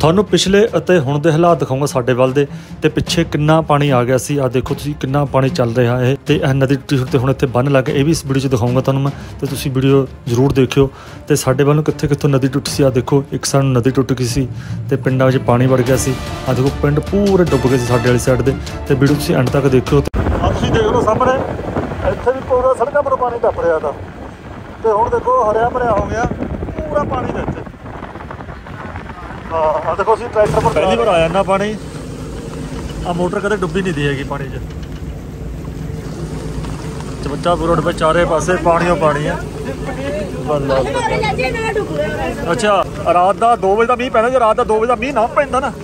ਤੁਹਾਨੂੰ ਪਿਛਲੇ ਅਤੇ ਹੁਣ ਦੇ ਹਾਲਾਤ ਦਿਖਾਊਂਗਾ ਸਾਡੇ ਵੱਲ ਦੇ, ਤੇ ਪਿੱਛੇ ਕਿੰਨਾ ਪਾਣੀ ਆ ਗਿਆ ਸੀ। ਆ ਦੇਖੋ ਤੁਸੀਂ ਕਿੰਨਾ ਪਾਣੀ ਚੱਲ ਰਿਹਾ ਹੈ, ਤੇ ਇਹ ਨਦੀ ਟੁੱਟੀ ਹੋਈ ਤੇ ਹੁਣ ਇੱਥੇ ਬੰਨ ਲੱਗ, ਇਹ ਵੀ ਇਸ ਵੀਡੀਓ 'ਚ ਦਿਖਾਊਂਗਾ ਤੁਹਾਨੂੰ ਮੈਂ, ਤੇ ਤੁਸੀਂ ਵੀਡੀਓ ਜ਼ਰੂਰ ਦੇਖਿਓ। ਤੇ ਸਾਡੇ ਵੱਲੋਂ ਕਿੱਥੇ ਕਿੱਥੋਂ ਨਦੀ ਟੁੱਟੀ ਸੀ, ਆ ਦੇਖੋ ਇੱਕ ਸਾਨੂੰ ਨਦੀ ਟੁੱਟ ਗਈ ਸੀ ਤੇ ਪਿੰਡਾਂ ਵਿੱਚ ਪਾਣੀ ਵੜ ਗਿਆ ਸੀ। ਆ ਦੇਖੋ ਪਿੰਡ ਪੂਰੇ ਡੁੱਬ ਗਏ ਸੀ ਸਾਡੇ ਵਾਲੀ ਸਾਈਡ ਦੇ, ਤੇ ਵੀਡੀਓ ਤੁਸੀਂ ਐਂਡ ਤੱਕ ਦੇਖਿਓ। ਆ ਤੁਸੀਂ ਦੇਖ ਲਓ ਸਾਹਮਣੇ ਇੱਥੇ ਵੀ ਪੂਰਾ ਸੜਕਾਂ ਪਰ ਪਾਣੀ ਟੱਪ ਰਿਹਾ ਤਾ, ਤੇ ਹੁਣ ਦੇਖੋ ਹਰਿਆ ਭਰਿਆ ਹੋ ਗਿਆ ਪੂਰਾ ਪਾਣੀ ਦੇ ਇੱਥੇ। ਹਾਂ ਦੇਖੋ ਅਸੀਂ ਟਰੈਕਟਰ ਪਰ ਪਹਿਲੀ ਵਾਰ ਆਇਆ ਇੰਨਾ ਪਾਣੀ। ਆ ਮੋਟਰ ਕਦੇ ਡੁੱਬੀ ਨਹੀਂ ਦੀ ਹੈਗੀ ਪਾਣੀ 'ਚ, ਚਮੱਚਾ ਪੂਰਾ ਡੁੱਬੇ, ਚਾਰੇ ਪਾਸੇ ਪਾਣੀ ਓ ਪਾਣੀ ਆ। ਅੱਛਾ ਰਾਤ ਦਾ 2 ਵਜੇ ਦਾ ਮੀਂਹ ਪੈਣਾ, ਜੇ ਰਾਤ ਦਾ 2 ਵਜੇ ਦਾ ਮੀਂਹ ਨਾ ਪੈਂਦਾ ਨਾ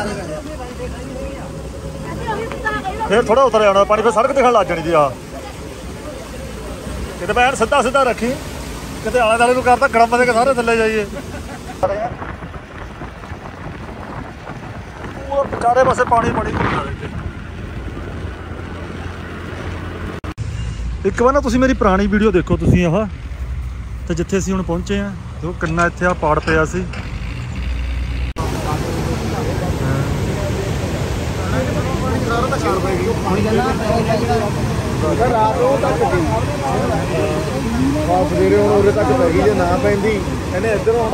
ਫਿਰ ਥੋੜਾ ਉਤਰ ਜਾਣਾ ਪਾਣੀ, ਫਿਰ ਸੜਕ ਦਿਖਣ ਲੱਗ ਜਾਣੀ ਜੀ। ਆ ਕਿਤੇ ਮੈਂ ਸਿੱਧਾ ਸਿੱਧਾ ਰੱਖੀ, ਕਿਤੇ ਆਲੇ ਦੁਆਲੇ ਨੂੰ ਕਰਦਾ ਗੜਮ ਦੇ ਕੇ ਸਾਰੇ ਥੱਲੇ ਜਾਈਏ। ਪੂਰਾ ਚਾਰੇ ਪਾਸੇ ਪਾਣੀ ਪਾਣੀ। ਇੱਕ ਵਾਰ ਨਾ ਤੁਸੀਂ ਮੇਰੀ ਪੁਰਾਣੀ ਵੀਡੀਓ ਦੇਖੋ ਤੁਸੀਂ ਆਹ, ਤੇ ਜਿੱਥੇ ਅਸੀਂ ਹੁਣ ਪਹੁੰਚੇ ਆ ਦੇਖੋ ਕਿੰਨਾ ਇੱਥੇ ਆ ਪਾੜ ਪਿਆ ਸੀ। ਸਵੇਰੇ ਹੁਣ ਉਰੇ ਤੱਕ ਪੈ ਗਈ, ਜੇ ਨਾ ਪੈਂਦੀ ਇਹਨੇ ਇੱਧਰੋਂ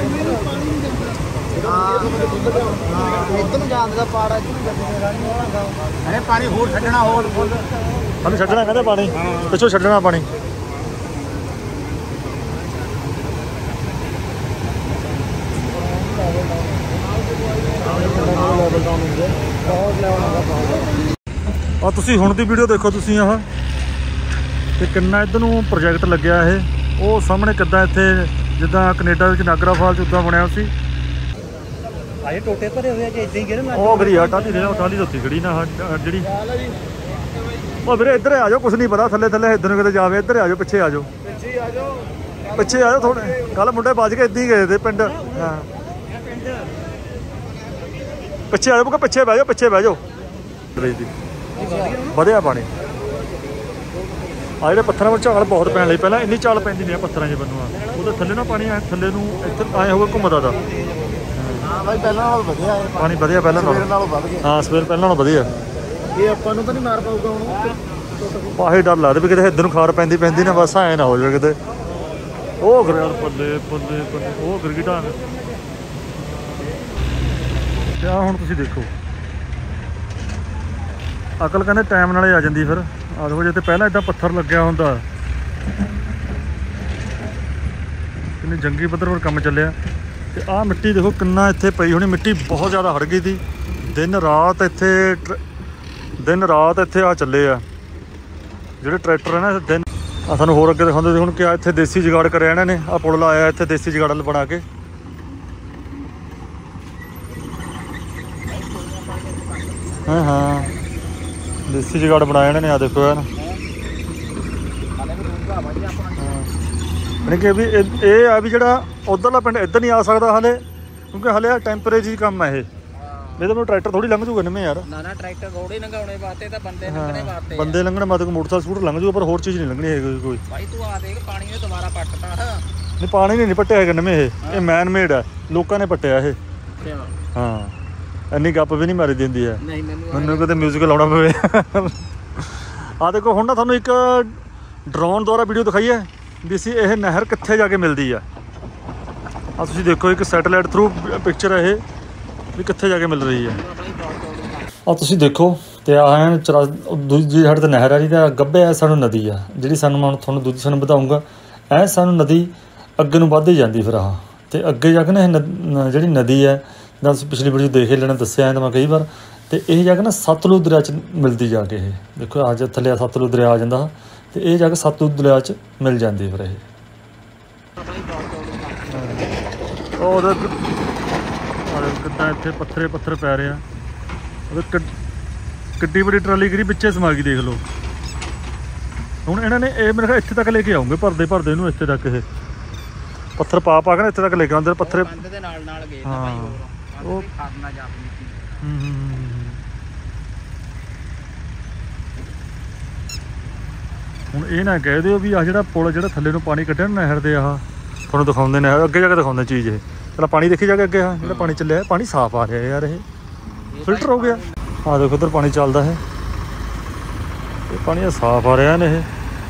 ਇੱਧਰ ਨੂੰ ਜਾਣ ਦਾ ਪਾੜਾ ਜੀ। ਪਾਣੀ ਹੋਰ ਛੱਡਣਾ, ਹੋਰ ਸਾਨੂੰ ਛੱਡਣਾ ਕਹਿੰਦੇ ਪਾਣੀ, ਪਿੱਛੋਂ ਛੱਡਣਾ ਪਾਣੀ। ਆ ਤੁਸੀਂ ਹੁਣ ਦੀ ਵੀਡੀਓ ਦੇਖੋ ਤੁਸੀਂ ਆਹ, ਤੇ ਕਿੰਨਾ ਇੱਧਰ ਨੂੰ ਪ੍ਰੋਜੈਕਟ ਲੱਗਿਆ ਇਹ। ਉਹ ਸਾਹਮਣੇ ਕਿੱਦਾਂ ਇੱਥੇ ਜਿੱਦਾਂ ਕੈਨੇਡਾ ਵਿੱਚ ਨਾਗਰਾ ਫਾਲਸ ਉੱਦਾਂ ਬਣਿਆ ਸੀ। ਆਏ ਟੋਟੇ ਭਰੇ ਹੋਏ ਜੇ ਇਦਾਂ ਹੀ ਗਿਰਨ ਲੱਗ। ਉਹ ਗਰੀ ਆ ਟਾਲੀ ਦੇ, ਉਹ ਟਾਲੀ ਉੱਤੀ ਖੜੀ ਨਾ ਜਿਹੜੀ। ਉਹ ਵੀਰੇ ਇੱਧਰ ਆ ਜਾਓ, ਕੁਛ ਨਹੀਂ ਪਤਾ ਥੱਲੇ ਥੱਲੇ ਇੱਧਰ ਨੂੰ ਕਿਤੇ ਜਾਵੇ। ਇੱਧਰ ਆ ਜਾਓ, ਪਿੱਛੇ ਆ ਜਾਓ, ਪਿੱਛੇ ਆ ਜਾਓ ਥੋੜੇ। ਕੱਲ ਮੁੰਡੇ ਵੱਜ ਕੇ ਇੱਦਾਂ ਹੀ ਗਏ ਤੇ ਪਿੰਡ। ਹਾਂ ਪਿੱਛੇ ਆ ਜਾਓ, ਪਿੱਛੇ ਬਹਿ ਜਾਓ, ਪਿੱਛੇ ਬਹਿ ਜਾਓ। ਵਧਿਆ ਪਾਣੀ ਆ ਜਿਹੜੇ ਪੱਥਰਾਂ ਪਰ ਝਾਲ ਬਹੁਤ ਪੈਣ ਲਈ, ਪਹਿਲਾਂ ਇੰਨੀ ਝਾਲ ਪੈਂਦੀ ਨਹੀਂ ਪੱਥਰਾਂ 'ਚ ਬੰਨੂ ਆ, ਉਹਦੇ ਥੱਲੇ ਨਾ ਪਾਣੀ ਥੱਲੇ ਨੂੰ ਇੱਥੇ ਆਏ ਹੋਵੇ ਘੁੰਮਦਾ ਦਾ। ਭਾਈ ਪਹਿਲਾਂ ਨਾਲੋਂ ਵਧੀਆ ਹੈ ਪਾਣੀ, ਵਧੀਆ ਪਹਿਲਾਂ ਨਾਲੋਂ ਵੱਧ ਗਿਆ। ਹਾਂ ਸਵੇਰ ਪਹਿਲਾਂ ਨਾਲੋਂ ਵਧੀਆ। ਇਹ ਆਪਾਂ ਨੂੰ ਤਾਂ ਨਹੀਂ ਮਾਰ ਪਾਊਗਾ ਹੁਣ। ਆਹੀ ਡਰ ਲੱਗਦਾ ਵੀ ਕਿਤੇ ਇੱਧਰ ਨੂੰ ਖਾਰ ਪੈਂਦੀ ਪੈਂਦੀ ਨਾ, ਬਸ ਐਂ ਨਾ ਹੋ ਜਾਵੇ ਕਿਤੇ। ਉਹ ਗਿਰ ਯਾਰ ਪੱਲੇ ਪੱਲੇ ਪੱਲੇ, ਉਹ ਗਿਰ ਗਈ ਢਾਂਗ। ਤੇ ਆਹ ਹੁਣ ਤੁਸੀਂ ਦੇਖੋ ਅਕਲ ਕਹਿੰਦੇ ਟਾਈਮ ਨਾਲੇ ਆ ਜਾਂਦੀ ਫਿਰ। ਆ ਦੇਖੋ ਜੇ ਤੇ ਪਹਿਲਾਂ ਇੱਦਾਂ ਪੱਥਰ ਲੱਗਿਆ ਹੁੰਦਾ, ਕਿੰਨੀ ਜੰਗੀ ਪੱਧਰ ਪਰ ਕੰਮ ਚੱਲਿਆ। ਤੇ ਆਹ ਮਿੱਟੀ ਦੇਖੋ ਕਿੰਨਾ ਇੱਥੇ ਪਈ ਹੋਣੀ, ਮਿੱਟੀ ਬਹੁਤ ਜ਼ਿਆਦਾ ਹੜ ਗਈ ਸੀ। ਦਿਨ ਰਾਤ ਇੱਥੇ ਆ ਚੱਲੇ ਆ ਜਿਹੜੇ ਟਰੈਕਟਰ ਹੈ ਨਾ ਦਿਨ। ਆ ਸਾਨੂੰ ਹੋਰ ਅੱਗੇ ਦਿਖਾਉਂਦੇ ਸੀ ਹੁਣ ਕਿਆ ਇੱਥੇ ਦੇਸੀ ਜੁਗਾੜ ਕਰਿਆ ਇਹਨਾਂ ਨੇ। ਆ ਪੁਲ ਲਾਇਆ ਇੱਥੇ ਦੇਸੀ ਜੁਗਾੜ ਬਣਾ ਕੇ। ਹਾਂ ਹਾਂ ਦੇਸੀ ਜੁਗਾੜ ਬਣਾਇਆ ਇਹਨਾਂ ਨੇ। ਆ ਦੇਖੋ ਯਾਰ, ਯਾਨੀ ਕਿ ਵੀ ਇਹ ਆ ਵੀ ਜਿਹੜਾ ਉੱਧਰਲਾ ਪਿੰਡ ਇੱਧਰ ਨਹੀਂ ਆ ਸਕਦਾ ਹਾਲੇ, ਕਿਉਂਕਿ ਹਾਲੇ ਟੈਂਪਰੇਰੀ ਕੰਮ ਹੈ ਇਹ। ਇਹਦੇ ਕੋਲ ਟਰੈਕਟਰ ਥੋੜੀ ਲੰਘ ਜੂਗਾ ਨਵੇਂ ਯਾਰ। ਨਾ ਟਰੈਕਟਰ ਰੋੜੇ ਲੰਘਾਉਣੇ ਵਾਸਤੇ ਤਾਂ ਬੰਦੇ ਲੰਘਣੇ ਵਾਸਤੇ, ਬੰਦੇ ਲੰਘਣੇ ਵਾਸਤੇ ਮੋਟਰਸਾਈਕਲ ਸਕੂਟਰ ਲੰਘ ਜੂਗਾ, ਪਰ ਹੋਰ ਚੀਜ਼ ਨਹੀਂ ਲੰਘਣੀ ਹੈਗੀ ਕੋਈ। ਭਾਈ ਤੂੰ ਆ ਦੇਖ ਪਾਣੀ ਨੇ ਦੁਬਾਰਾ ਪੱਟਤਾ। ਨਹੀਂ ਪਾਣੀ ਨਹੀਂ ਪੱਟਿਆ ਹੈਗਾ ਨਵੇਂ, ਇਹ ਮੈਨ ਮੇਡ ਹੈ, ਲੋਕਾਂ ਨੇ ਪੱਟਿਆ ਇਹ। ਹਾਂ ਇੰਨੀ ਗੱਪ ਵੀ ਨਹੀਂ ਮਾਰੀ ਦਿੰਦੀ ਹੈ। ਮੈਨੂੰ ਕਿਤੇ ਮਿਊਜ਼ਿਕ ਲਾਉਣਾ ਪਵੇ। ਆ ਦੇਖੋ ਹੁਣ ਨਾ ਤੁਹਾਨੂੰ ਇੱਕ ਡਰੋਨ ਦੁਆਰਾ ਵੀਡੀਓ ਦਿਖਾਈ ਹੈ ਵੀ ਅਸੀਂ ਇਹ ਨਹਿਰ ਕਿੱਥੇ ਜਾ ਕੇ ਮਿਲਦੀ ਆ। ਆ ਤੁਸੀਂ ਦੇਖੋ ਇੱਕ ਸੈਟੇਲਾਈਟ ਥਰੂ ਪਿਕਚਰ ਹੈ ਇਹ ਵੀ ਕਿੱਥੇ ਜਾ ਕੇ ਮਿਲ ਰਹੀ ਹੈ। ਆ ਤੁਸੀਂ ਦੇਖੋ ਤੇ ਆਹ ਦੂਜੀ ਸਾਡੇ ਤੇ ਨਹਿਰ ਆ ਜੀ, ਤਾਂ ਗੱਭੇ ਆ ਸਾਨੂੰ ਨਦੀ ਆ ਜਿਹੜੀ ਸਾਨੂੰ ਮੈਂ ਤੁਹਾਨੂੰ ਦੂਜੀ ਸਾਨੂੰ ਬਤਾਊਂਗਾ। ਇਹ ਸਾਨੂੰ ਨਦੀ ਅੱਗੇ ਨੂੰ ਵੱਧਦੀ ਜਾਂਦੀ ਫਿਰ ਆਹ, ਤੇ ਅੱਗੇ ਜਾ ਕੇ ਨਾ ਇਹ ਜਿਹੜੀ ਨਦੀ ਹੈ ਜਿੱਦਾਂ ਤੁਸੀਂ ਪਿਛਲੀ ਵੀਡੀਓ ਦੇਖ ਹੀ ਲੈਣਾ, ਦੱਸਿਆ ਤਾਂ ਮੈਂ ਕਈ ਵਾਰ। ਤੇ ਇਹ ਜਾ ਕੇ ਨਾ ਸਤਲੁਜ ਦਰਿਆ 'ਚ ਮਿਲਦੀ ਜਾ ਕੇ। ਇਹ ਦੇਖੋ ਅੱਜ ਥੱਲੇ ਸਤਲੁਜ ਦਰਿਆ ਆ ਜਾਂਦਾ, ਤੇ ਇਹ ਜਾ ਕੇ ਸਤਲੁਜ ਦਰਿਆ 'ਚ ਮਿਲ ਜਾਂਦੀ ਫਿਰ ਇਹ। ਉਹਦੇ ਕਿੱਦਾਂ ਇੱਥੇ ਪੱਥਰੇ ਪੱਥਰ ਪੈ ਰਹੇ ਆ। ਉਹਦੇ ਕਿੱਡੀ ਵੱਡੀ ਟਰਾਲੀ ਗਿਰੀ ਵਿੱਚੇ ਸਮਾ ਗਈ ਦੇਖ ਲਓ। ਹੁਣ ਇਹਨਾਂ ਨੇ ਇਹ ਮੇਰੇ ਖਿਆਲ ਇੱਥੇ ਤੱਕ ਲੈ ਕੇ ਆਉਂਗੇ, ਭਰਦੇ ਭਰਦੇ ਇਹਨੂੰ ਇੱਥੇ ਤੱਕ ਇਹ ਪੱਥਰ ਪਾ ਕੇ ਨਾ ਇੱਥੇ ਤੱਕ ਲੈ ਕੇ ਆਉਂਦੇ ਪੱਥਰੇ। ਹਾਂ ਉਹ ਹੁਣ ਇਹ ਨਾ ਕਹਿ ਦਿਓ ਵੀ ਆਹ ਜਿਹੜਾ ਪੁਲ ਜਿਹੜਾ ਥੱਲੇ ਨੂੰ ਪਾਣੀ ਕੱਢਿਆ ਨਾ ਨਹਿਰ ਦੇ, ਆਹ ਤੁਹਾਨੂੰ ਦਿਖਾਉਂਦੇ ਨੇ ਅੱਗੇ ਜਾ ਕੇ ਦਿਖਾਉਂਦੇ ਚੀਜ਼ ਇਹ चलो पानी देखी जाके अगे। हाँ जो पानी चलिया पानी साफ आ रहा है यार, ये फिल्टर हो गया। हाँ देखो उधर पानी चलता है, ये पानी साफ आ रहा है। ये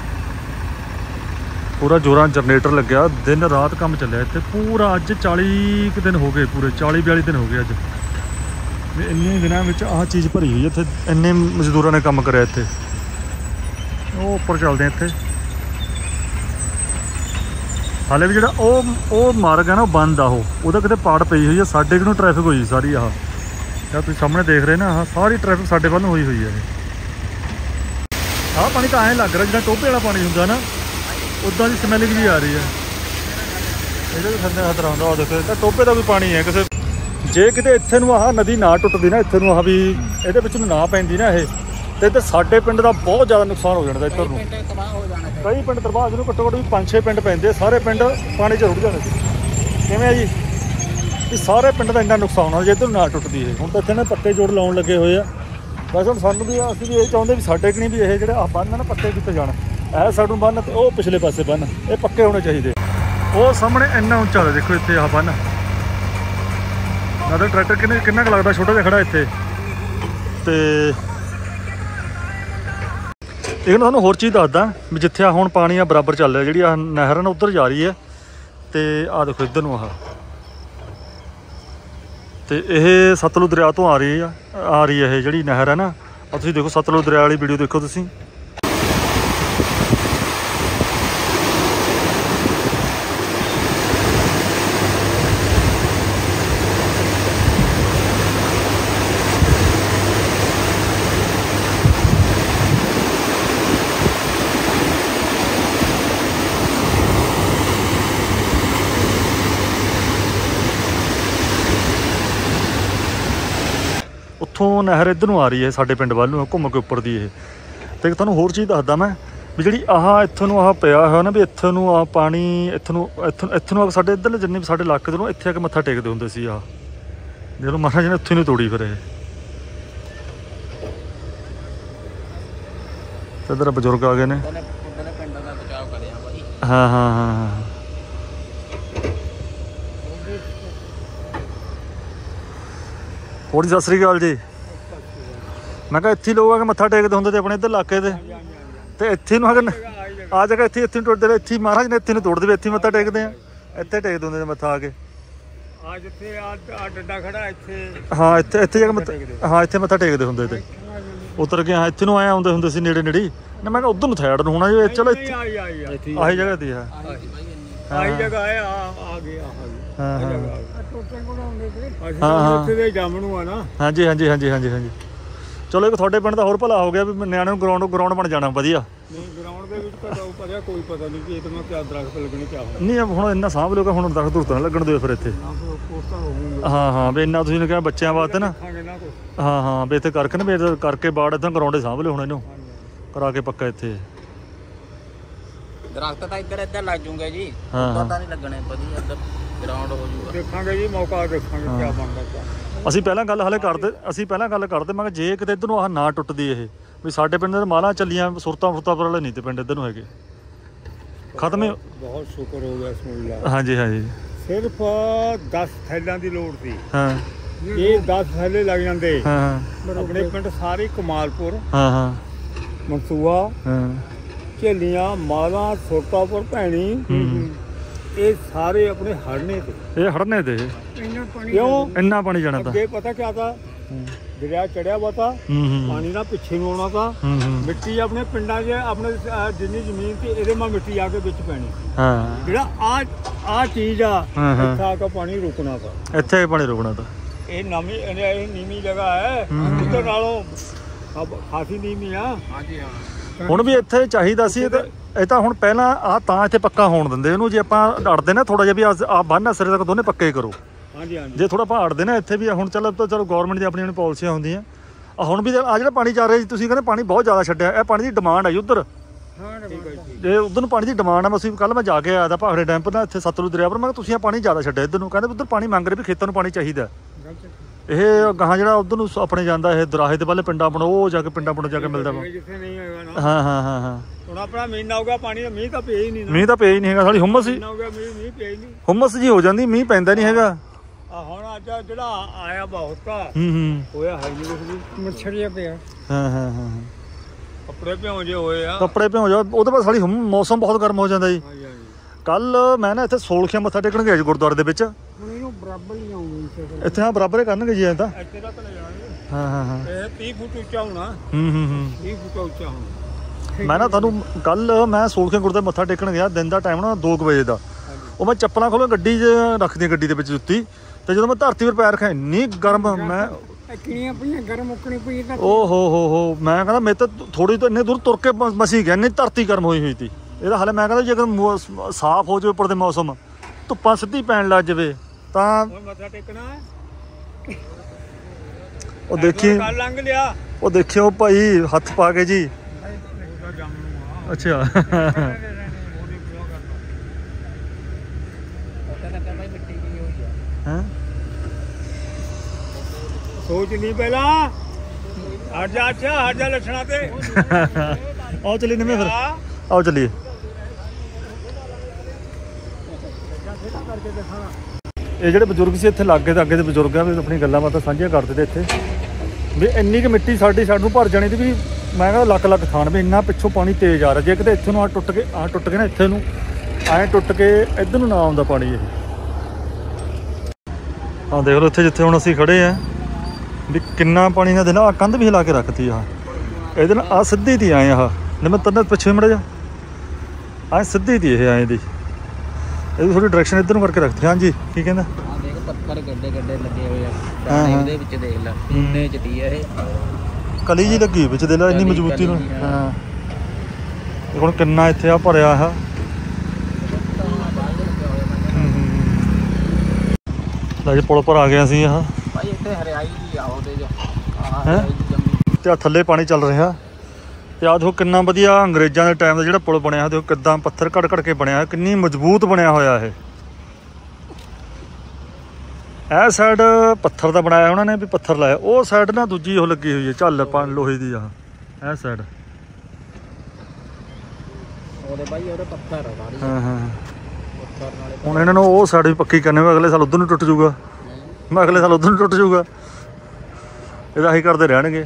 पूरा जोरां जनरेटर लग्या, दिन रात काम चलिया इत्थे पूरा। अज 40 दिन हो गए, पूरे 40-42 दिन हो गए अज। इन्ने दिनों में आह चीज़ भरी हुई है इत्थे, इन्ने मजदूरों ने काम कराया इत्थे। वो उपर चलते हैं इत्थे, हाले भी जो मार्ग है ना बंद आ, वो कितने पाड़ पई हुई है। साढ़े किनों ट्रैफिक हुई सारी। आह क्या तुम सामने देख रहे ना, आह सारी ट्रैफिक साढ़े वाल हुई हुई है। आह पानी तो ऐ लग रहा जो टोपे वाला पानी होंगे ना, उदा की स्मैलिंग भी आ रही है। ये खतरा होंगे। देखो टोपे का भी पानी है किसी, जे किते इत्थे नूं आह नदी ना टुटदी ना, इत्थे नूं आह भी इहदे विच नूं ना पैंदी ना, ये तो इधर साडे पिंड का बहुत ज़्यादा नुकसान हो जाता। इधर नूं कई पिंड तबाह, जिन्होंने घट्टो घट्ट भी 5-6 पिंड पैंदे, सारे पिंड पानी च रुड़ जाते। किवें जी कि सारे पिंड का इन्ना नुकसान हो जे इधर ना टुटदी है। हुण तां इत्थे ना पक्के जोड़ लाउण लगे हुए आ। वैसे हुण सानूं भी असीं भी ये चाहुंदे भी साडे कनी भी ये जिहड़े आह बंन ना पक्के कीते जाण। ऐ साडूं बंन ते ओह पिछले पासे बंन, ये पक्के होने चाहिए। वो सामने इन्ना उच्चा देखो इत्थे आह बंन, ना तो ट्रैक्टर किन्ना क लगदा छोटा जिहा खड़ा इत्थे। ते एक ना होर चीज़ दसदा भी, जिथे हुण पानी बराबर चल रहा, जी नहर ना उधर जा रही है। तो आ देखो इधर नूं तो यह सतलुज दरिया तो आ रही है जी नहर है ना। और तुसीं देखो सतलुज दरिया वाली वीडियो देखो तुसीं। ਉੱਥੋਂ ਨਹਿਰ ਇੱਧਰ ਨੂੰ ਆ ਰਹੀ ਹੈ ਸਾਡੇ ਪਿੰਡ ਵੱਲ ਨੂੰ ਘੁੰਮ ਕੇ ਉੱਪਰ ਦੀ। ਇਹ ਤੇ ਤੁਹਾਨੂੰ ਹੋਰ ਚੀਜ਼ ਦੱਸਦਾ ਮੈਂ ਵੀ ਜਿਹੜੀ ਆਹ ਇੱਥੋਂ ਨੂੰ ਆਹ ਪਿਆ ਹੋਇਆ ਨਾ, ਵੀ ਇੱਥੋਂ ਨੂੰ ਆਹ ਪਾਣੀ ਇੱਥੋਂ ਨੂੰ ਸਾਡੇ ਇੱਧਰਲੇ ਜਿੰਨੇ ਵੀ ਸਾਡੇ ਇਲਾਕੇ ਦੇ ਨੂੰ ਇੱਥੇ ਆ ਕੇ ਮੱਥਾ ਟੇਕਦੇ ਹੁੰਦੇ ਸੀ। ਆਹ ਜਦੋਂ ਮਹਾਰਾਜ ਨੇ ਉੱਥੇ ਨੂੰ ਤੋੜੀ ਫਿਰ ਇਹ। ਇੱਧਰ ਬਜ਼ੁਰਗ ਆ ਗਏ ਨੇ। ਹਾਂ ਹਾਂ ਹਾਂ ਹੋਰ ਸਤਿ ਸ੍ਰੀ ਅਕਾਲ ਜੀ। ਮੈਂ ਕਿਹਾ ਇੱਥੇ ਲੋਕ ਆ ਕੇ ਮੱਥਾ ਟੇਕਦੇ ਹੁੰਦੇ ਤੇ ਆਪਣੇ ਇੱਧਰ ਇਲਾਕੇ ਦੇ, ਤੇ ਇੱਥੇ ਨੂੰ ਆ ਜਗ੍ਹਾ ਇੱਥੇ ਨੂੰ ਟੁੱਟਦੇ ਇੱਥੇ ਮਹਾਰਾਜ ਨੇ ਇੱਥੇ ਨੂੰ ਤੋੜਦੇ, ਇੱਥੇ ਮੱਥਾ ਟੇਕਦੇ ਆ, ਇੱਥੇ ਟੇਕਦੇ ਹੁੰਦੇ ਨੇ ਮੱਥਾ ਆ ਕੇ। ਜਿੱਥੇ ਆ ਡੱਡਾ ਖੜਾ ਇੱਥੇ, ਹਾਂ ਇੱਥੇ ਜਾ ਕੇ ਹਾਂ ਇੱਥੇ ਮੱਥਾ ਟੇਕਦੇ ਹੁੰਦੇ ਤੇ ਉਤਰ ਕੇ। ਹਾਂ ਇੱਥੇ ਨੂੰ ਆਏ ਆਉਂਦੇ ਹੁੰਦੇ ਸੀ ਨੇੜੇ ਨੇੜੇ। ਨਾ ਮੈਂ ਕਿਹਾ ਉੱਧਰ ਨੂੰ ਸਾਈਡ ਨੂੰ ਹੋਣਾ ਜੀ। ਚਲੋ ਆਹੀ ਜਗ੍ਹਾ ਤੇ ਆ, ਆਹੀ ਜਗ੍ਹਾ ਆ ਗਿਆ। ਹਾਂ ਹਾਂ ਉੱਥੇ ਦੇ ਜਾਮਣੂ ਆ ਨਾ। ਹਾਂਜੀ ਹਾਂਜੀ ਹਾਂਜੀ ਹਾਂਜੀ ਹਾਂਜੀ। ਚਲੋ ਇੱਕ ਤੁਹਾਡੇ ਪਿੰਡ ਦਾ ਹੋਰ ਭਲਾ ਹੋ ਗਿਆ ਵੀ ਨਿਆਣਿਆਂ ਨੂੰ ਗਰਾਊਂਡ ਬਣ ਜਾਣਾ ਵਧੀਆ। ਨਹੀਂ ਗਰਾਊਂਡ ਦੇ ਵਿੱਚ ਪਤਾ ਕੋਈ ਪਤਾ ਨਹੀਂ ਕਿ ਇਹ ਤਾਂ ਕਿਆ ਦਰਖਤ ਲੱਗਣੇ ਕਿਆ ਹੋਣਾ। ਨਹੀਂ ਹੁਣ ਇੰਨਾ ਸਾਂਭ ਲਿਓ, ਹੁਣ ਦਰਖਤ ਦੁਰਤ ਨਾ ਲੱਗਣ ਦਿਓ ਫਿਰ ਇੱਥੇ। ਹਾਂ ਹਾਂ ਵੀ ਇੰਨਾ ਤੁਸੀਂ ਨੇ ਕਿਹਾ ਬੱਚਿਆਂ ਵਾਸਤੇ ਨਾ। ਹਾਂ ਹਾਂ ਵੀ ਇੱਥੇ ਕਰਕੇ ਨਾ ਵੀ ਕਰਕੇ ਬਾੜ ਇੱਦਾਂ ਗਰਾਊਂਡ ਸਾਂਭ ਲਿਓ ਹੁਣ, ਇਹਨੂੰ ਕਰਾ ਕੇ ਪੱਕਾ ਇੱਥੇ। ਦਰਖਤ ਤਾਂ ਇੱਧਰ ਲੱਗ ਜੂਗਾ ਜੀ, ਹਾਂ ਪਤਾ ਨਹੀਂ ਲੱਗਣੇ ਵਧੀਆ ਇੱਧਰ ਗਰਾਊਂਡ ਹੋ ਜੂਗਾ। ਦੇਖਾਂਗੇ ਜੀ ਮੌਕਾ, ਦੇਖਾਂਗੇ ਕਿਆ ਬਣਦਾ। ਅਸੀਂ ਪਹਿਲਾਂ ਗੱਲ ਕਰਦੇ ਮੈਂ ਕਿਹਾ ਜੇ ਕਿਤੇ ਇੱਧਰ ਨੂੰ ਆਹ ਨਾ ਟੁੱਟਦੀ ਇਹ ਵੀ ਸਾਡੇ ਪਿੰਡ ਦੇ ਮਾਲਾਂ ਚੱਲੀਆਂ ਸੁਰਤਾਂ ਪਰ ਵਾਲੇ ਨਹੀਂ ਤੇ ਪਿੰਡ ਇੱਧਰ ਨੂੰ ਹੈਗੇ ਖਤਮ। ਬਹੁਤ ਸ਼ੁਕਰ ਹੋ ਗਿਆ ਸੁਣਿਆ। ਹਾਂਜੀ ਹਾਂਜੀ ਸਿਰਫ 10 ਥੈਲਿਆਂ ਦੀ ਲੋੜ ਸੀ। ਹਾਂ ਇਹ 10 ਥੈਲੇ ਲੱਗ ਜਾਂਦੇ। ਹਾਂ ਆਪਣੇ ਪਿੰਡ ਸਾਰੇ ਕਮਾਲਪੁਰ, ਹਾਂ ਹਾਂ ਮਨਸੂਆ, ਹਾਂ ਝੇਲੀਆਂ, ਮਾਲਾਂ, ਸੁਰਤਾਪੁਰ, ਭੈਣੀ, ਇਹ ਸਾਰੇ ਆਪਣੇ ਹੜਨੇ ਤੇ। ਇਹ ਹੜਨੇ ਤੇ ਕਿਉਂ ਇੰਨਾ ਪਾਣੀ ਜਾਣਾ ਤਾਂ ਅੱਗੇ ਪਤਾ ਕਿਆ ਤਾ, ਦਰਿਆ ਚੜਿਆ ਵਾ ਤਾ, ਪਾਣੀ ਨਾਲ ਪਿੱਛੇ ਨੂੰ ਆਉਣਾ ਤਾ। ਮਿੱਟੀ ਆਪਣੇ ਪਿੰਡਾਂ 'ਚ ਆਪਣੇ ਜਿੰਨੀ ਜ਼ਮੀਨ ਸੀ ਇਹਦੇ ਮਾ ਮਿੱਟੀ ਆ ਕੇ ਵਿੱਚ ਪੈਣੀ। ਹਾਂ ਜਿਹੜਾ ਆ ਚੀਜ਼ ਆ ਇੱਥੇ ਆ ਕੇ ਪਾਣੀ ਰੁਕਣਾ ਤਾ, ਇੱਥੇ ਪਾਣੀ ਰੁਕਣਾ ਤਾਂ। ਇਹ ਨੀਵੀਂ ਜਗ੍ਹਾ ਹੈ, ਇੱਧਰ ਨਾਲੋਂ ਖਾਸੀ ਨੀਵੀਂ ਆ। ਹਾਂਜੀ ਹਾਂ ਹੁਣ ਵੀ ਇੱਥੇ ਚਾਹੀਦਾ ਸੀ ਇਹ ਤਾਂ ਹੁਣ ਪਹਿਲਾਂ ਆਹ ਤਾਂ ਇੱਥੇ ਪੱਕਾ ਹੋਣ ਦਿੰਦੇ ਇਹਨੂੰ। ਜੇ ਆਪਾਂ ਅੜਦੇ ਨਾ ਥੋੜਾ ਜਿਹਾ ਵੀ ਆਹ ਬੰਨ੍ਹ ਸਿਰੇ ਤੱਕ ਦੋਨੇ ਪੱਕੇ ਕਰੋ। ਹਾਂਜੀ ਹਾਂਜੀ ਜੇ ਥੋੜਾ ਆਪਾਂ ਅੜਦੇ ਨਾ ਇੱਥੇ ਵੀ ਹੁਣ ਚਲੋ ਗੌਰਮੈਂਟ ਦੀ ਆਪਣੀਆਂ ਪਾਲਿਸੀਆਂ ਹੁੰਦੀਆਂ। ਹੁਣ ਵੀ ਆ ਜਿਹੜਾ ਪਾਣੀ ਚੱਲ ਰਿਹਾ ਜੀ, ਤੁਸੀਂ ਕਹਿੰਦੇ ਪਾਣੀ ਬਹੁਤ ਜ਼ਿਆਦਾ ਛੱਡਿਆ, ਇਹ ਪਾਣੀ ਦੀ ਡਿਮਾਂਡ ਹੈ ਜੀ ਉੱਧਰ। ਜੇ ਉੱਧਰ ਨੂੰ ਪਾਣੀ ਦੀ ਡਿਮਾਂਡ ਆ, ਅਸੀਂ ਕੱਲ੍ਹ ਮੈਂ ਜਾ ਕੇ ਆਇਆ ਤਾਂ ਭਾਖੜੇ ਡੈਮ ਪਰ ਇੱਥੇ ਸਤਲੁਜ ਦਰਿਆ ਪਰ। ਮੈਂ ਕਿਹਾ ਤੁਸੀਂ ਆ ਪਾਣੀ ਜ਼ਿਆਦਾ ਛੱਡਿਆ ਇੱਧਰ ਨੂੰ, ਕਹਿੰਦੇ ਉੱਧਰ ਪਾਣੀ ਮੰਗ ਰਹੇ ਵੀ ਖੇਤਾਂ ਨੂੰ ਪਾਣੀ ਚਾਹੀਦਾ। ਇਹ ਗਾਹਾਂ ਜਿਹੜਾ ਉੱਧਰ ਨੂੰ ਆਪਣੇ ਜਾਂਦਾ ਇਹ ਦਰਾਹੇ ਦੇ ਵਾਲੇ ਪਿੰਡਾਂ ਆਪਣਾ ਉਹ ਜਾ ਕੇ ਪਿੰਡਾਂ ਜਾ ਕੇ ਮਿਲਦਾ ਵਾ। ਜਿੱਥੇ ਨਹੀਂ ਹੋਏਗਾ ਨਾ। ਹਾਂ ਹਾਂ ਹਾਂ ਹਾਂ ਹੁਣ ਆਪਣਾ ਮਹੀਨਾ ਹੋ ਗਿਆ ਪਾਣੀ ਦਾ, ਮੀਂਹ ਤਾਂ ਪਿਆ ਹੀ ਨਹੀਂ ਨਾ। ਮੀਂਹ ਤਾਂ ਪਿਆ ਹੀ ਨਹੀਂ ਹੈਗਾ, ਸਾਲੀ ਹੁਮਸ ਹੀ ਮਹੀਨਾ ਹੋ ਗਿਆ ਮੀਂਹ ਪਿਆ ਹੀ ਨਹੀਂ। ਹੁਮਸ ਜੀ ਹੋ ਜਾਂਦੀ, ਮੀਂਹ ਪੈਂਦਾ ਨਹੀਂ ਹੈਗਾ। ਆ ਹੁਣ ਅੱਜ ਜਿਹੜਾ ਆਇਆ ਬਹੁਤ ਆ ਹੋਇਆ ਹੈ ਨਹੀਂ ਕੁਝ ਵੀ, ਮੱਛਰੀਆ ਪਿਆ। ਹਾਂ ਕੱਪੜੇ ਭਿਉਂ ਜੇ ਹੋਏ ਆ, ਕੱਪੜੇ ਭਿਉਂ ਜਾ, ਉਹਦੇ ਬਾਅਦ ਸਾਲੀ ਮੌਸਮ ਬਹੁਤ ਗਰਮ ਹੋ ਜਾਂਦਾ ਜੀ। ਕੱਲ ਮੈਂ ਨਾ ਇੱਥੇ ਸੋਲਖੀਆਂ ਮੱਥਾ ਟੇਕਣ ਗਿਆ ਜੀ ਗੁਰਦੁਆਰੇ ਦੇ ਵਿੱਚ। ਹੁਣ ਇਹਨੂੰ ਬਰਾਬਰ ਹੀ ਆਉਂਗੇ ਇੱਥੇ ਹਾਂ ਬਰਾਬਰ ਹੀ ਕਰਨਗੇ ਜੀ ਐਂ ਤਾਂ। ਇੱਥੇ ਤੱਕ ਲੈ ਜਾਣਗੇ। ਹਾਂ ਇਹ 30 ਫੁੱਟ ਉੱਚਾ ਹੋਣਾ। 30 ਫੁੱਟ ਉੱਚਾ ਹੋਣਾ। ਮੈਂ ਨਾ ਤੁਹਾਨੂੰ ਕੱਲ ਮੈਂ ਸੋਲਖੀਆਂ ਗੁਰਦੁਆਰੇ ਮੱਥਾ ਟੇਕਣ ਗਿਆ, ਦਿਨ ਦਾ ਟਾਈਮ ਨਾ 2 ਵਜੇ ਦਾ। ਉਹ ਮੈਂ ਚੱਪਲਾਂ ਖੋਲ੍ਹ ਗੱਡੀ 'ਚ ਰੱਖਦੀ, ਗੱਡੀ ਦੇ ਵਿੱਚ ਜੁੱਤੀ, ਤੇ ਜਦੋਂ ਮੈਂ ਧਰਤੀ 'ਤੇ ਪੈਰ ਰੱਖਿਆ ਇੰਨੀ ਗਰਮ, ਮੈਂ ਕਿੰਨੀਆਂ ਪਈਆਂ ਗਰਮ ਉੱਕਣੀ ਪਈ ਤਾਂ। ਓ ਹੋ ਮੈਂ ਕਹਿੰਦਾ ਮੇਰੇ ਤਾਂ ਥੋੜੀ ਤੋਂ ਇੰਨੇ ਦੂਰ ਤੁਰ ਕੇ ਮਸੀ ਗਿਆ, ਇੰਨੀ ਧਰਤੀ ਗਰਮ ਹੋਈ ਸੀ। ਇਹਦਾ ਹਾਲੇ ਮੈਂ ਕਹਿੰਦਾ ਜੇਕਰ ਸਾਫ਼ ਹੋ ਜਾਵੇ ਉੱਪਰ ਦੇ ਮੌਸਮ, ਧੁੱਪਾਂ ਸਿੱਧੀ ਪੈਣ ਲੱਗ ਜਾਵੇ ਤਾਂ ਮੱਥਾ ਟੇਕਣਾ। ਉਹ ਦੇਖੀ, ਕੱਲ ਲੰਘ ਲਿਆ, ਉਹ ਦੇਖਿਓ ਭਾਈ ਹੱਥ ਪਾ ਕੇ ਜੀ। ਅੱਛਾ ਹੈਂ ਸੋਚ ਨਹੀਂ ਪਹਿਲਾਂ ਹਟ ਜਾ। ਅੱਛਾ ਹਟ ਜਾ ਲੱਛਣਾ ਤੇ। ਆਓ ਚੱਲੀਏ ਨਿੰਮੇ ਫਿਰ, ਆਓ ਚੱਲੀਏ। ਇਹ ਜਿਹੜੇ ਬਜ਼ੁਰਗ ਸੀ ਇੱਥੇ ਲਾਗੇ ਦੇ ਅੱਗੇ ਦੇ ਬਜ਼ੁਰਗਾਂ ਵੀ ਆਪਣੀ ਗੱਲਾਂ ਬਾਤਾਂ ਸਾਂਝੀਆਂ ਕਰਦੇ ਤੇ ਇੱਥੇ ਵੀ ਇੰਨੀ ਕੁ ਮਿੱਟੀ ਸਾਨੂੰ ਭਰ ਜਾਣੀ ਤੇ ਵੀ ਮੈਂ ਕਹਿੰਦਾ ਲੱਖ ਲੱਖ ਥਾਣ ਵੀ ਇੰਨਾ ਪਿੱਛੋਂ ਪਾਣੀ ਤੇਜ਼ ਆ ਰਿਹਾ। ਜੇ ਕਿਤੇ ਇੱਥੇ ਨੂੰ ਆ ਟੁੱਟ ਕੇ ਨਾ ਇੱਥੇ ਨੂੰ ਐਂ ਟੁੱਟ ਕੇ ਇੱਧਰ ਨੂੰ ਨਾ ਆਉਂਦਾ ਪਾਣੀ। ਇਹ ਹਾਂ ਦੇਖ ਲਓ ਇੱਥੇ ਜਿੱਥੇ ਹੁਣ ਅਸੀਂ ਖੜੇ ਆ ਵੀ ਕਿੰਨਾ ਪਾਣੀ ਨਾਲ ਦੇ ਨਾ ਕੰਧ ਵੀ ਹਿਲਾ ਕੇ ਰੱਖਤੀ ਆ। ਇਹਦੇ ਨਾਲ ਆ ਸਿੱਧੀ ਤੀ ਆਏ ਆਹ ਮੈਂ ਤੰਨੇ ਪਿੱਛੇ ਮੜ ਜਾ ਆਏ ਸਿੱਧੀ ਤੀ ਇਹ ਆਏ ਦੀ। ਇਹਦੀ ਥੋੜੀ ਡਾਇਰੈਕਸ਼ਨ ਇੱਧਰ ਨੂੰ ਕਰਕੇ ਰੱਖਤੀ। ਹਾਂਜੀ ਕੀ ਕਹਿੰਦਾ? ਆ ਦੇਖ ਪੱਥਰ ਗੱਡੇ ਲੱਗੇ ਹੋਏ ਆ ਟਾਣੇ ਉਹਦੇ ਵਿੱਚ, ਦੇਖ ਲੈ ਇੰਨੇ ਚ ਤੀ ਇਹ ਕਲੀ ਜੀ ਲੱਗੀ ਵਿੱਚ ਦੇ ਲੈ ਇੰਨੀ ਮਜ਼ਬੂਤੀ ਨਾਲ। ਹਾਂ ਹੁਣ ਕਿੰਨਾ ਇੱਥੇ ਆ ਭਰਿਆ ਆ। ਲੈ ਜੀ ਪੁਲ ਪਰ ਆ ਗਿਆ ਸੀ ਆਹ ਭਾਈ। ਇੱਥੇ ਹਰਿਆਈ ਦੀ ਆ ਉਹਦੇ ਚ ਹੈ ਤੇ ਆ ਥੱਲੇ ਪਾਣੀ ਚੱਲ ਰਿਹਾ। ਤੇ ਆ ਦੇਖੋ ਕਿੰਨਾ ਵਧੀਆ ਅੰਗਰੇਜ਼ਾਂ ਦੇ ਟਾਈਮ ਦਾ ਜਿਹੜਾ ਪੁਲ ਬਣਿਆ, ਦੇਖੋ ਕਿੱਦਾਂ ਪੱਥਰ ਘੜ ਕੇ ਬਣਿਆ, ਕਿੰਨੀ ਮਜ਼ਬੂਤ ਬਣਿਆ ਹੋਇਆ ਇਹ ਸਾਈਡ ਪੱਥਰ ਦਾ ਬਣਾਇਆ ਉਹਨਾਂ ਨੇ ਵੀ ਪੱਥਰ ਲਾਇਆ। ਉਹ ਸਾਈਡ ਨਾ ਦੂਜੀ ਉਹ ਲੱਗੀ ਹੋਈ ਹੈ ਝੱਲ ਲੋਹੇ ਦੀ। ਇਹ ਸਾਈਡ ਉਹਦੇ ਭਾਈ ਉਹਦੇ ਪੱਥਰ ਆ। ਹਾਂ ਹੁਣ ਇਹਨਾਂ ਨੂੰ ਉਹ ਸਾਈਡ ਵੀ ਪੱਕੀ ਕਰਨੀ ਹੋਵੇ, ਅਗਲੇ ਸਾਲ ਉੱਧਰ ਨੂੰ ਟੁੱਟ ਜੂਗਾ। ਮੈਂ ਅਗਲੇ ਸਾਲ ਉੱਧਰ ਨੂੰ ਟੁੱਟ ਜੂਗਾ। ਇਹਦਾ ਹੀ ਕਰਦੇ ਰਹਿਣਗੇ।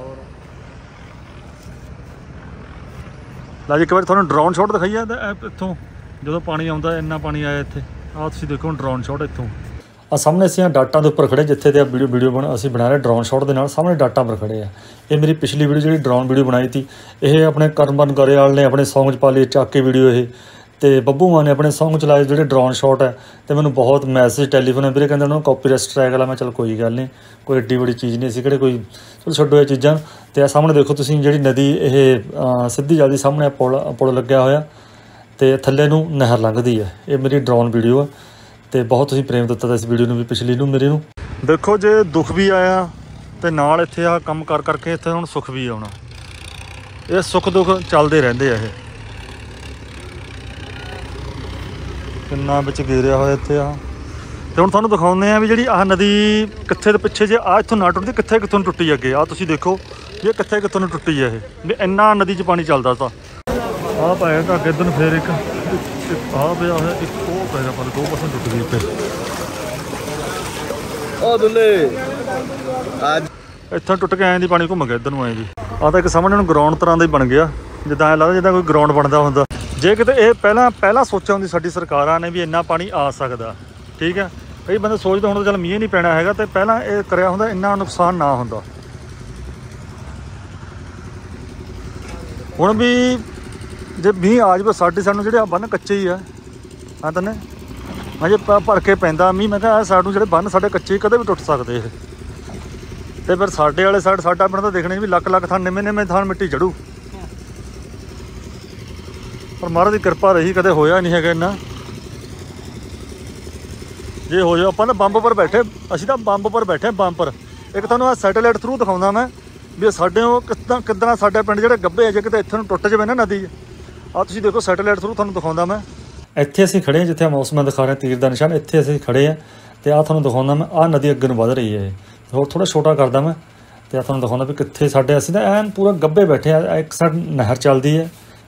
ਲੈ ਜੀ ਇੱਕ ਵਾਰੀ ਤੁਹਾਨੂੰ ਡਰੋਨ ਸ਼ਾਟ ਦਿਖਾਈਏ ਇੱਥੋਂ ਜਦੋਂ ਪਾਣੀ ਆਉਂਦਾ, ਇੰਨਾ ਪਾਣੀ ਆਇਆ ਇੱਥੇ। ਆਹ ਤੁਸੀਂ ਦੇਖੋ ਡਰੋਨ ਸ਼ਾਟ ਇੱਥੋਂ। ਆ ਸਾਹਮਣੇ ਅਸੀਂ ਡਾਟਾਂ ਦੇ ਉੱਪਰ ਖੜੇ, ਜਿੱਥੇ ਤੇ ਵੀਡੀਓ ਅਸੀਂ ਬਣਾ ਰਹੇ ਡਰੋਨ ਸ਼ਾਟ ਦੇ ਨਾਲ। ਸਾਹਮਣੇ ਡਾਟਾ ਪਰ ਖੜੇ ਆ। ਇਹ ਮੇਰੀ ਪਿਛਲੀ ਵੀਡੀਓ ਜਿਹੜੀ ਡਰੋਨ ਵੀਡੀਓ ਬਣਾਈ ਸੀ, ਇਹ ਆਪਣੇ ਕਰਮਨ ਗਰੇਵਾਲ ਨੇ ਆਪਣੇ ਸੌਂਗ 'ਚ ਪਾ ਲਈ ਚੱਕ ਕੇ ਵੀਡੀਓ ਇਹ, ਤੇ ਬੱਬੂ ਮਾਨ ਨੇ ਆਪਣੇ ਸੌਂਗ ਚਲਾਏ ਜਿਹੜੇ ਡਰੋਨ ਸ਼ਾਟ ਹੈ। ਤੇ ਮੈਨੂੰ ਬਹੁਤ ਮੈਸੇਜ ਟੈਲੀਫੋਨ ਵੀਰੇ ਕਹਿੰਦੇ ਉਹਨਾਂ ਨੂੰ ਕਾਪੀਰਾਈਟ ਸਟ੍ਰਾਈਕ ਵਾਲਾ। ਮੈਂ ਚੱਲ ਕੋਈ ਗੱਲ ਨਹੀਂ, ਕੋਈ ਏਡੀ ਬੜੀ ਚੀਜ਼ ਨਹੀਂ ਸੀ, ਕਿਹੜੇ ਕੋਈ ਚਲੋ ਛੱਡੋ ਇਹ ਚੀਜ਼ਾਂ। ਤੇ ਆ ਸਾਹਮਣੇ ਦੇਖੋ ਤੁਸੀਂ ਜਿਹੜੀ ਨਦੀ ਇਹ ਸਿੱਧੀ ਜਾਂਦੀ, ਸਾਹਮਣੇ ਪੁਲ ਲੱਗਿਆ ਹੋਇਆ ਤੇ ਥੱਲੇ ਨੂੰ ਨਹਿਰ ਲੰਘਦੀ ਹੈ। ਇਹ ਮੇਰੀ ਡਰੋਨ ਵੀਡੀਓ ਹੈ ਤੇ ਬਹੁਤ ਤੁਸੀਂ ਪ੍ਰੇਮ ਦਿੱਤਾ ਇਸ ਵੀਡੀਓ ਨੂੰ ਵੀ, ਪਿਛਲੀ ਨੂੰ ਮੇਰੇ ਨੂੰ। ਦੇਖੋ ਜੇ ਦੁੱਖ ਵੀ ਆਇਆ ਤੇ ਨਾਲ ਇੱਥੇ ਆ ਕੰਮ ਕਰਕੇ ਇੱਥੇ ਹੁਣ ਸੁੱਖ ਵੀ ਆਉਣਾ। ਇਹ ਸੁੱਖ ਦੁੱਖ ਚੱਲਦੇ ਰਹਿੰਦੇ ਆ। ਇਹ ਕਿੰਨਾ ਵਿੱਚ ਘੇਰਿਆ ਹੋਇਆ ਇੱਥੇ ਆ। ਤੇ ਹੁਣ ਤੁਹਾਨੂੰ ਦਿਖਾਉਂਦੇ ਆ ਵੀ ਜਿਹੜੀ ਆਹ ਨਦੀ ਕਿੱਥੇ ਦੇ ਪਿੱਛੇ ਜੇ ਆ ਇੱਥੋਂ ਨਾ ਟੁੱਟਦੀ, ਕਿੱਥੋਂ ਨੂੰ ਟੁੱਟੀ ਅੱਗੇ। ਆ ਤੁਸੀਂ ਦੇਖੋ ਵੀ ਇਹ ਕਿੱਥੋਂ ਨੂੰ ਟੁੱਟੀ ਹੈ। ਇਹ ਵੀ ਇੰਨਾ ਨਦੀ 'ਚ ਪਾਣੀ ਚੱਲਦਾ ਤਾਂ ਆਹ ਪਾਇਆ ਤਾਂ ਅੱਗੇ ਇੱਧਰ ਨੂੰ ਫੇਰ ਇੱਕ ਆਹ ਪਿਆ ਹੋਇਆ, ਇੱਕ ਉਹ ਪੈ ਗਿਆ ਪਰ 2% ਟੁੱਟ ਗਈ ਇੱਥੇ। ਉਹ ਦੁੱਲੇ ਅੱਜ ਇੱਥੋਂ ਟੁੱਟ ਕੇ ਆਏ ਦੀ ਪਾਣੀ ਘੁੰਮ ਗਿਆ ਇੱਧਰ ਨੂੰ ਆਏ ਜੀ। ਆਹ ਤਾਂ ਇੱਕ ਸਾਹਮਣੇ ਨੂੰ ਗਰਾਊਂਡ ਤਰ੍ਹਾਂ ਦਾ ਹੀ ਬਣ ਗਿਆ, ਜਿੱਦਾਂ ਐਂ ਲੱਗਦਾ ਜਿੱਦਾਂ ਕੋਈ ਗਰਾਊਂਡ ਬਣਦਾ ਹੁੰਦਾ। ਜੇ ਕਿਤੇ ਇਹ ਪਹਿਲਾਂ ਸੋਚਿਆ ਹੁੰਦੀ ਸਾਡੀ ਸਰਕਾਰਾਂ ਨੇ ਵੀ ਇੰਨਾ ਪਾਣੀ ਆ ਸਕਦਾ, ਠੀਕ ਹੈ। ਕਈ ਬੰਦੇ ਸੋਚਦੇ ਹੁਣ ਤਾਂ ਚੱਲ ਮੀਂਹ ਨਹੀਂ ਪੈਣਾ ਹੈਗਾ, ਤੇ ਪਹਿਲਾਂ ਇਹ ਕਰਿਆ ਹੁੰਦਾ ਇੰਨਾ ਨੁਕਸਾਨ ਨਾ ਹੁੰਦਾ। ਹੁਣ ਵੀ ਜੇ ਮੀਂਹ ਆ ਜਾਵੇ ਸਾਨੂੰ ਜਿਹੜੇ ਬੰਨ ਕੱਚੇ ਹੀ ਆ ਤਾਂ ਨੇ ਅਜੇ ਭਰ ਕੇ ਪੈਂਦਾ ਮੀਂਹ। ਮੈਂ ਕਿਹਾ ਸਾਨੂੰ ਜਿਹੜੇ ਬੰਨ ਸਾਡੇ ਕੱਚੇ ਕਦੇ ਵੀ ਟੁੱਟ ਸਕਦੇ ਇਹ। ਤੇ ਫਿਰ ਸਾਡੇ ਵਾਲੇ ਸਾਈਡ ਸਾਡਾ ਪਿੰਡ ਤਾਂ ਦੇਖਣੇ ਵੀ ਲੱਖ ਥਾਂ ਨਿੰਮੇ ਥਾਂ ਮਿੱਟੀ ਚੜੂ। ਪਰ ਮਹਾਰਾਜ ਦੀ ਕਿਰਪਾ ਰਹੀ, ਕਦੇ ਹੋਇਆ ਨਹੀਂ ਹੈਗਾ ਇੰਨਾ। ਜੇ ਹੋ ਜਾਓ ਆਪਾਂ ਤਾਂ ਬੰਬ ਪਰ ਬੈਠੇ, ਅਸੀਂ ਤਾਂ ਬੰਬ ਪਰ ਬੈਠੇ ਬੰਬ ਪਰ। ਇੱਕ ਤੁਹਾਨੂੰ ਆਹ ਸੈਟੇਲਾਈਟ ਥਰੂ ਦਿਖਾਉਂਦਾ ਮੈਂ ਵੀ ਸਾਡੇ ਉਹ ਕਿੱਦਾਂ ਸਾਡੇ ਪਿੰਡ ਜਿਹੜੇ ਗੱਭੇ ਆ, ਜੇ ਕਿਤੇ ਇੱਥੇ ਨੂੰ ਟੁੱਟ ਜਾਵੇ ਨਾ ਨਦੀ। ਆਹ ਤੁਸੀਂ ਦੇਖੋ ਸੈਟੇਲਾਈਟ ਥਰੂ ਤੁਹਾਨੂੰ ਦਿਖਾਉਂਦਾ ਮੈਂ। ਇੱਥੇ ਅਸੀਂ ਖੜੇ ਹਾਂ ਜਿੱਥੇ ਮੌਸਮ ਦਿਖਾ ਰਿਹਾ ਤੀਰ ਦਾ ਨਿਸ਼ਾਨ, ਇੱਥੇ ਅਸੀਂ ਖੜੇ ਹਾਂ। ਤੇ ਆਹ ਤੁਹਾਨੂੰ ਦਿਖਾਉਂਦਾ ਮੈਂ, ਆਹ ਨਦੀ ਅੱਗੇ ਨੂੰ ਵੱਧ ਰਹੀ ਹੈ। ਹੋਰ ਥੋੜ੍ਹਾ ਛੋਟਾ ਕਰਦਾ ਮੈਂ ਤੇ ਆਹ ਤੁਹਾਨੂੰ ਦਿਖਾਉਂਦਾ ਵੀ ਕਿੱਥੇ ਸਾਡੇ ਅਸੀਂ ਤਾਂ ਐਨ ਪੂਰਾ ਗੱਭੇ ਬੈਠੇ ਆ। ਇੱਕ ਸਾਈਡ ਨਹਿਰ ਚੱਲਦੀ ਹੈ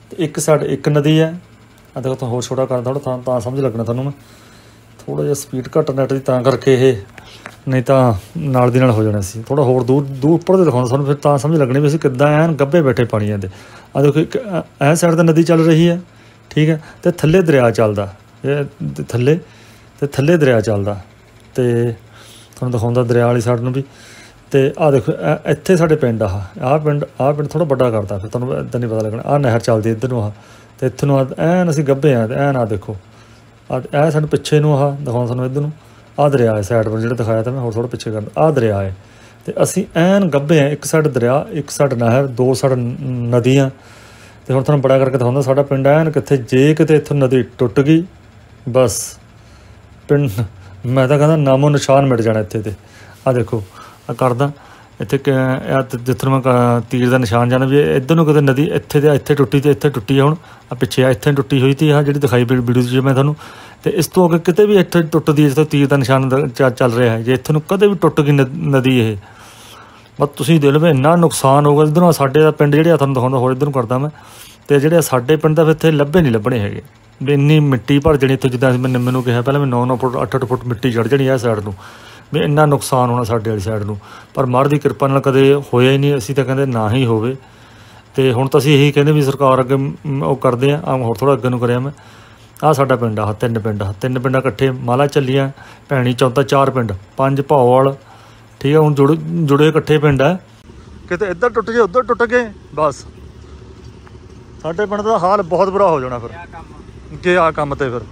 ਤੇ ਇੱਕ ਸਾਈਡ ਇੱਕ ਨਦੀ ਹੈ। ਆ ਦੇਖੋ ਤਾਂ ਹੋਰ ਛੋਟਾ ਕਰਦਾ ਥੋੜ੍ਹਾ ਤਾਂ ਸਮਝ ਲੱਗਣਾ ਤੁਹਾਨੂੰ। ਮੈਂ ਥੋੜ੍ਹਾ ਜਿਹਾ ਸਪੀਡ ਘੱਟ ਨੈਟ ਦੀ ਤਾਂ ਕਰਕੇ ਇਹ, ਨਹੀਂ ਤਾਂ ਨਾਲ ਦੀ ਨਾਲ ਹੋ ਜਾਣਾ ਸੀ। ਥੋੜ੍ਹਾ ਹੋਰ ਦੂਰ ਉੱਪਰ ਦੇ ਦਿਖਾਉਂਦਾ ਸਾਨੂੰ, ਫਿਰ ਤਾਂ ਸਮਝ ਲੱਗਣੀ ਵੀ ਅਸੀਂ ਕਿੱਦਾਂ ਐਨ ਗੱਭੇ ਬੈਠੇ ਪਾਣੀਆਂ ਦੇ। ਆ ਦੇਖੋ ਇੱਕ ਇਹ ਸਾਈਡ 'ਤੇ ਨਦੀ ਚੱਲ ਰਹੀ ਹੈ, ਠੀਕ ਹੈ, ਅਤੇ ਥੱਲੇ ਦਰਿਆ ਚੱਲਦਾ, ਇਹ ਥੱਲੇ ਦਰਿਆ ਚੱਲਦਾ। ਅਤੇ ਤੁਹਾਨੂੰ ਦਿਖਾਉਂਦਾ ਦਰਿਆ ਵਾਲੀ ਸਾਈਡ ਨੂੰ ਵੀ। ਅਤੇ ਆਹ ਦੇਖੋ ਇੱਥੇ ਸਾਡੇ ਪਿੰਡ ਆਹ ਪਿੰਡ ਥੋੜ੍ਹਾ ਵੱਡਾ ਕਰਦਾ, ਫਿਰ ਤੁਹਾਨੂੰ ਇੱਦਾਂ ਨਹੀਂ ਪਤਾ ਲੱਗਣਾ। ਆਹ ਨਹਿਰ ਚੱਲਦੀ ਇੱਧਰ ਨੂੰ ਅਤੇ ਇੱਥੇ ਨੂੰ ਐਨ ਅਸੀਂ ਗੱਭੇ ਹਾਂ। ਅਤੇ ਐਨ ਆਹ ਦੇਖੋ ਇਹ ਸਾਨੂੰ ਪਿੱਛੇ ਨੂੰ ਦਿਖਾਉਂਦਾ ਸਾਨੂੰ ਇੱਧਰ ਨੂੰ। ਆਹ ਦਰਿਆ ਹੈ ਸਾਈਡ ਪਰ ਜਿਹੜਾ ਦਿਖਾਇਆ ਤਾਂ ਮੈਂ, ਹੋਰ ਥੋੜ੍ਹਾ ਪਿੱਛੇ ਕਰਦਾ। ਆਹ ਦਰਿਆ ਹੈ ਅਤੇ ਅਸੀਂ ਐਨ ਗੱਭੇ ਹਾਂ। ਇੱਕ ਸਾਈਡ ਦਰਿਆ, ਇੱਕ ਸਾਈਡ ਨਹਿਰ, ਦੋ ਸਾਈਡ ਨਦੀਆਂ। ਅਤੇ ਹੁਣ ਤੁਹਾਨੂੰ ਬੜਾ ਕਰਕੇ ਦਿਖਾਉਂਦਾ ਸਾਡਾ ਪਿੰਡ ਐਨ ਕਿੱਥੇ। ਜੇ ਕਿਤੇ ਇੱਥੋਂ ਨਦੀ ਟੁੱਟ ਗਈ ਬਸ ਪਿੰਡ, ਮੈਂ ਤਾਂ ਕਹਿੰਦਾ ਨਾਮੋ ਨਿਸ਼ਾਨ ਮਿਟ ਜਾਣਾ ਇੱਥੇ। ਅਤੇ ਆਹ ਦੇਖੋ ਆਹ ਕਰਦਾ ਇੱਥੇ ਜਿੱਥੋਂ ਮੈਂ ਤੀਰ ਦਾ ਨਿਸ਼ਾਨ ਜਾਣਾ ਵੀ ਇੱਧਰ ਨੂੰ ਕਿਤੇ ਨਦੀ ਇੱਥੇ ਟੁੱਟੀ ਅਤੇ ਇੱਥੇ ਟੁੱਟੀ ਆ। ਹੁਣ ਆ ਪਿੱਛੇ ਇੱਥੇ ਟੁੱਟੀ ਹੋਈ ਤੀ ਜਿਹੜੀ ਦਿਖਾਈ ਵੀਡੀਓ 'ਚ ਮੈਂ ਤੁਹਾਨੂੰ। ਅਤੇ ਇਸ ਤੋਂ ਅੱਗੇ ਕਿਤੇ ਵੀ ਇੱਥੇ ਟੁੱਟਦੀ ਹੈ ਜਿੱਥੋਂ ਤੀਰ ਦਾ ਨਿਸ਼ਾਨ ਚੱਲ ਰਿਹਾ ਹੈ, ਜੇ ਇੱਥੇ ਨੂੰ ਕਦੇ ਵੀ ਟੁੱਟ ਗਈ ਨਦੀ ਇਹ, ਬਸ ਤੁਸੀਂ ਦੇਖ ਲਓ ਵੀ ਇੰਨਾ ਨੁਕਸਾਨ ਹੋਊਗਾ। ਇੱਧਰੋਂ ਸਾਡੇ ਦਾ ਪਿੰਡ ਜਿਹੜੇ ਤੁਹਾਨੂੰ ਦਿਖਾਉਂਦਾ ਹੋਰ ਇੱਧਰ ਨੂੰ ਕਰਦਾ ਮੈਂ। ਅਤੇ ਜਿਹੜੇ ਸਾਡੇ ਪਿੰਡ ਦਾ ਫਿਰ ਇੱਥੇ ਲੱਭੇ ਨਹੀਂ ਲੱਭਣੇ ਹੈਗੇ ਵੀ ਇੰਨੀ ਮਿੱਟੀ ਭਰ ਜਾਣੀ ਇੱਥੇ। ਜਿੱਦਾਂ ਮੈਨੂੰ ਕਿਹਾ ਪਹਿਲਾਂ ਵੀ 9 ਫੁੱਟ 8 ਫੁੱਟ ਮਿੱਟੀ ਚੜ੍ਹ ਜਾਣੀ ਇਹ ਸਾਈਡ ਨੂੰ, ਵੀ ਇੰਨਾ ਨੁਕਸਾਨ ਹੋਣਾ ਸਾਡੇ ਵਾਲੀ ਸਾਈਡ ਨੂੰ। ਪਰ ਮਹਾਰਾਜ ਦੀ ਕਿਰਪਾ ਨਾਲ ਕਦੇ ਹੋਇਆ ਹੀ ਨਹੀਂ। ਅਸੀਂ ਤਾਂ ਕਹਿੰਦੇ ਨਾ ਹੀ ਹੋਵੇ। ਅਤੇ ਹੁਣ ਤਾਂ ਅਸੀਂ ਇਹੀ ਕਹਿੰਦੇ ਵੀ ਸਰਕਾਰ ਅੱਗੇ ਉਹ ਕਰਦੇ ਹਾਂ। ਹੋਰ ਥੋੜ੍ਹਾ ਅੱਗੇ ਨੂੰ ਕਰਿਆ ਮੈਂ। ਆਹ ਸਾਡਾ ਪਿੰਡ ਤਿੰਨ ਪਿੰਡ ਇਕੱਠੇ, ਮਾਲਾ ਚੱਲੀਆਂ, ਭੈਣੀ ਚੌਂਤਾ, 4 ਪਿੰਡ, 5 ਭੌਵਾਲ, ਠੀਕ ਹੈ। ਹੁਣ ਜੁੜੇ ਇਕੱਠੇ ਪਿੰਡ ਹੈ। ਕਿਤੇ ਇੱਧਰ ਟੁੱਟ ਗਏ ਉੱਧਰ ਟੁੱਟ ਗਏ ਬਸ ਸਾਡੇ ਪਿੰਡ ਦਾ ਹਾਲ ਬਹੁਤ ਬੁਰਾ ਹੋ ਜਾਣਾ। ਫਿਰ ਕਿ ਆਹ ਕੰਮ ਤੇ ਫਿਰ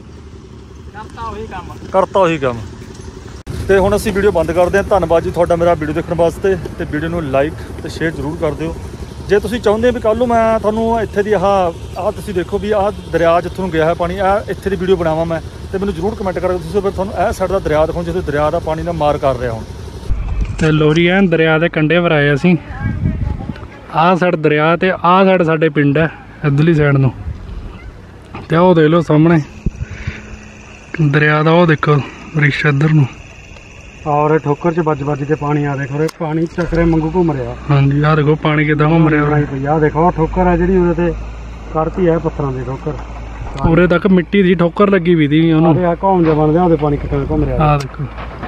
ਕਰਤਾ ਉਹੀ ਕੰਮ। ਅਤੇ ਹੁਣ ਅਸੀਂ ਵੀਡੀਓ ਬੰਦ ਕਰਦੇ ਹਾਂ। ਧੰਨਵਾਦ ਜੀ ਤੁਹਾਡਾ ਮੇਰਾ ਵੀਡੀਓ ਦੇਖਣ ਵਾਸਤੇ। ਅਤੇ ਵੀਡੀਓ ਨੂੰ ਲਾਈਕ ਅਤੇ ਸ਼ੇਅਰ ਜ਼ਰੂਰ ਕਰ ਦਿਓ। ਜੇ ਤੁਸੀਂ ਚਾਹੁੰਦੇ ਹੋ ਵੀ ਕੱਲ੍ਹ ਨੂੰ ਮੈਂ ਤੁਹਾਨੂੰ ਇੱਥੇ ਦੀ ਆਹ ਤੁਸੀਂ ਦੇਖੋ ਵੀ ਆਹ ਦਰਿਆ ਜਿੱਥੋਂ ਨੂੰ ਗਿਆ ਹੈ ਪਾਣੀ, ਇੱਥੇ ਦੀ ਵੀਡੀਓ ਬਣਾਵਾਂ ਮੈਂ, ਅਤੇ ਮੈਨੂੰ ਜ਼ਰੂਰ ਕਮੈਂਟ ਕਰਿਓ ਤੁਸੀਂ। ਫਿਰ ਤੁਹਾਨੂੰ ਇਹ ਸਾਈਡ ਦਾ ਦਰਿਆ ਦਿਖਾਉਂ ਜਿੱਥੇ ਦਰਿਆ ਦਾ ਪਾਣੀ ਦਾ ਮਾਰ ਕਰ ਰਿਹਾ ਹੁਣ। ਅਤੇ ਲੋ ਜੀ ਐਨ ਦਰਿਆ ਦੇ ਕੰਢੇ ਪਰ ਆਏ ਅਸੀਂ। ਆਹ ਸਾਈਡ ਦਰਿਆ ਅਤੇ ਆਹ ਸਾਈਡ ਸਾਡੇ ਪਿੰਡ ਹੈ ਇੱਧਰਲੀ ਸਾਈਡ ਨੂੰ। ਅਤੇ ਉਹ ਦੇਖ ਲਓ ਸਾਹਮਣੇ ਦਰਿਆ ਦਾ, ਉਹ ਦੇਖੋ ਰਿਸ਼ ਇੱਧਰ ਨੂੰ। ਔਰ ਠੋਕਰ 'ਚ ਵੱਜ ਕੇ ਪਾਣੀ ਆ ਦੇਖੋ, ਪਾਣੀ ਚੱਕਰੇ ਵਾਂਗੂ ਘੁੰਮ ਰਿਹਾ। ਹਾਂਜੀ ਆਹ ਦੇਖੋ ਪਾਣੀ ਕਿੱਦਾਂ ਘੁੰਮ ਰਿਹਾ। ਆਹ ਦੇਖੋ ਠੋਕਰ ਹੈ ਜਿਹੜੀ ਉਹਦੇ 'ਤੇ ਕਰਤੀ ਹੈ ਪੱਥਰਾਂ ਦੀ ਠੋਕਰ। ਉਰੇ ਤੱਕ ਮਿੱਟੀ ਦੀ ਠੋਕਰ ਲੱਗੀ ਵੀ ਤੀ ਉਹਨੂੰ। ਆਹ ਘੁੰਮ ਜਾ ਬਣਦਿਆ ਉਹਦੇ ਪਾਣੀ ਕਿੱਥੇ ਘੁੰਮ ਰਿਹਾ। ਆਹ ਦੇਖੋ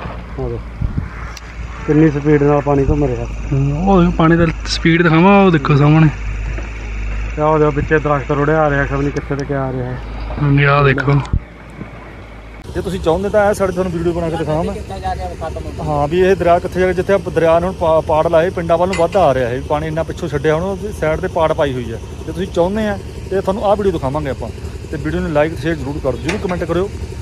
ਕਿੰਨੀ ਸਪੀਡ ਨਾਲ ਪਾਣੀ ਘੁੰਮ ਰਿਹਾ। ਉਹ ਪਾਣੀ ਦਾ ਸਪੀਡ ਦਿਖਾਵਾਂ, ਉਹ ਦੇਖੋ ਸਾਹਮਣੇ। ਉਹਦੇ ਪਿੱਛੇ ਦਰਖਤ ਰੁੜਿਆ ਆ ਰਿਹਾ, ਖਬਰ ਨਹੀਂ ਕਿੱਥੇ ਤੇ ਕਿਆ ਆ ਰਿਹਾ ਹੈ। ਹਾਂਜੀ ਆਹ ਦੇਖੋ। ਜੇ ਤੁਸੀਂ ਚਾਹੁੰਦੇ ਤਾਂ ਇਹ ਸਾਡੇ ਤੁਹਾਨੂੰ ਵੀਡੀਓ ਬਣਾ ਕੇ ਦਿਖਾਵਾਂ ਮੈਂ। ਹਾਂ ਵੀ ਇਹ ਦਰਿਆ ਕਿੱਥੇ ਜਾ ਕੇ, ਜਿੱਥੇ ਦਰਿਆ ਨੂੰ ਪਾੜ ਲਾਏ ਪਿੰਡਾਂ ਵੱਲ ਨੂੰ ਵੱਧ ਆ ਰਿਹਾ ਹੈ ਪਾਣੀ, ਇੰਨਾ ਪਿੱਛੋਂ ਛੱਡਿਆ ਹੁਣ ਸਾਈਡ 'ਤੇ ਪਾੜ ਪਾਈ ਹੋਈ ਹੈ। ਜੇ ਤੁਸੀਂ ਚਾਹੁੰਦੇ ਆ ਤਾਂ ਤੁਹਾਨੂੰ ਆਹ ਵੀਡੀਓ ਦਿਖਾਵਾਂਗੇ ਆਪਾਂ। ਅਤੇ ਵੀਡੀਓ ਨੂੰ ਲਾਈਕ ਸ਼ੇਅਰ ਜ਼ਰੂਰ ਕਰੋ, ਜ਼ਰੂਰ ਕਮੈਂਟ ਕਰਿਓ।